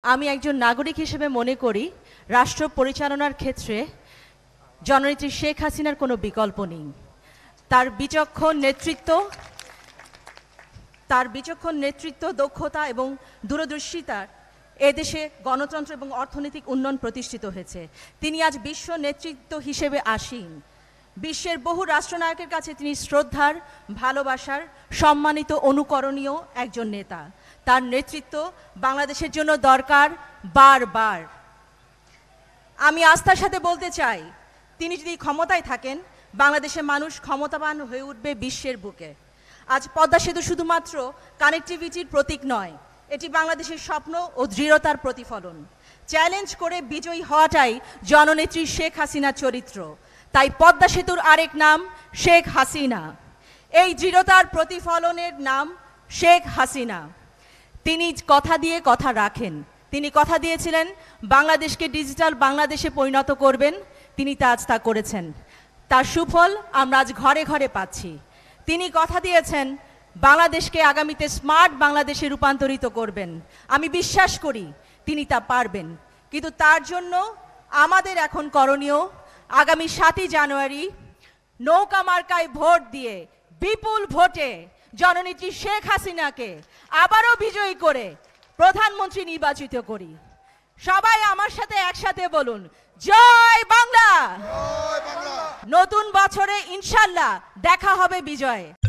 আমি একজন নাগরিক হিসেবে মনে করি রাষ্ট্র পরিচালনার ক্ষেত্রে জননেত্রী শেখ হাসিনার কোনো বিকল্প নেই। তার বিচক্ষণ নেতৃত্ব, দক্ষতা এবং দূরদর্শিতার এদেশে গণতন্ত্র এবং অর্থনৈতিক উন্নয়ন প্রতিষ্ঠিত হয়েছে। তিনি আজ বিশ্ব নেতৃত্ব হিসেবে আসীন। বিশ্বের বহু রাষ্ট্রনায়কের কাছে তিনি শ্রদ্ধার, ভালোবাসার, সম্মানিত, অনুকরণীয় একজন নেতা। তার নেতৃত্ব বাংলাদেশের জন্য দরকার বারবার। আমি আস্থার সাথে বলতে চাই, তিনি যদি ক্ষমতায় থাকেন, বাংলাদেশের মানুষ ক্ষমতাবান হয়ে উঠবে বিশ্বের বুকে। আজ পদ্মা সেতু শুধুমাত্র কানেক্টিভিটির প্রতীক নয়, এটি বাংলাদেশের স্বপ্ন ও দৃঢ়তার প্রতিফলন। চ্যালেঞ্জ করে বিজয়ী হওয়াটাই জননেত্রী শেখ হাসিনার চরিত্র। তাই পদ্মা সেতুর আরেক নাম শেখ হাসিনা। এই দৃঢ়তার প্রতিফলনের নাম শেখ হাসিনা। তিনি কথা দিয়ে কথা রাখেন। তিনি কথা দিয়েছিলেন বাংলাদেশকে ডিজিটাল বাংলাদেশে পরিণত করবেন, তিনি আজ তা করেছেন। তার সুফল আমরা আজ ঘরে ঘরে পাচ্ছি। তিনি কথা দিয়েছেন বাংলাদেশকে আগামীতে স্মার্ট বাংলাদেশে রূপান্তরিত করবেন। আমি বিশ্বাস করি তিনি তা পারবেন। কিন্তু তার জন্য আমাদের এখন করণীয়, আগামী 7ই জানুয়ারি নৌকা মার্কায় ভোট দিয়ে বিপুল ভোটে জননেত্রী শেখ হাসিনাকে আবারও বিজয়ী করে প্রধানমন্ত্রী নির্বাচিত করি। সবাই আমার সাথে একসাথে বলুন, জয় বাংলা। নতুন বছরে ইনশাল্লাহ দেখা হবে বিজয়।